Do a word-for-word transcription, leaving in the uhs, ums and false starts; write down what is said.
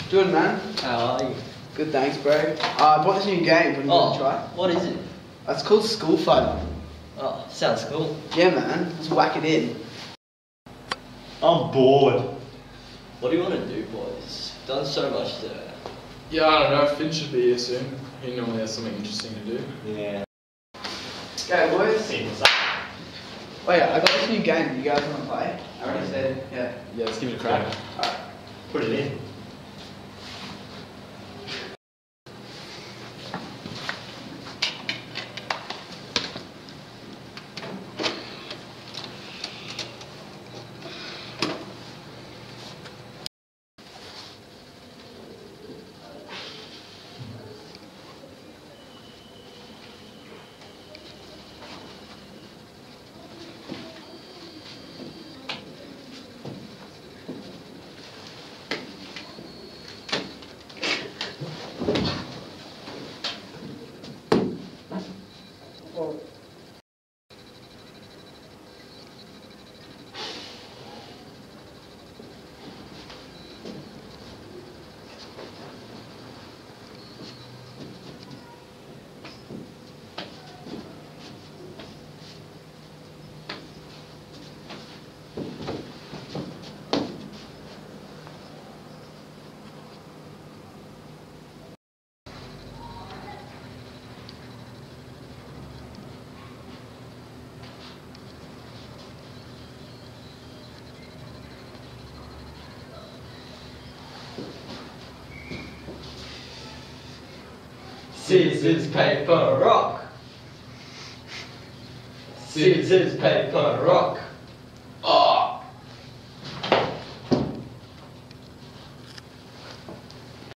Good man. How are you? Good, thanks, bro. Uh, I bought this new game. Do you want to Oh, try? what is it? It's called School Fun. Oh, sounds cool. Yeah, man. Let's whack it in. I'm bored. What do you want to do, boys? Done so much today. Yeah, I don't know. Finn should be here soon. He normally has something interesting to do. Yeah. Okay, boys. See what's up. Oh yeah, I got this new game. Do you guys want to play? I already said, yeah. Yeah, let's give it a crack. Alright. Put it in. Scissors, paper, rock. Scissors, paper, rock.